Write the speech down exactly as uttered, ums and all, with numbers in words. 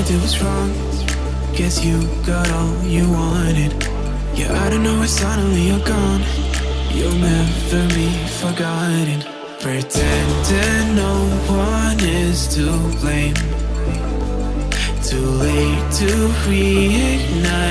did was wrong. Guess you got all you wanted. Yeah, I don't know why suddenly you're gone. You'll never be forgotten. Pretending no one is to blame. Too late to reignite.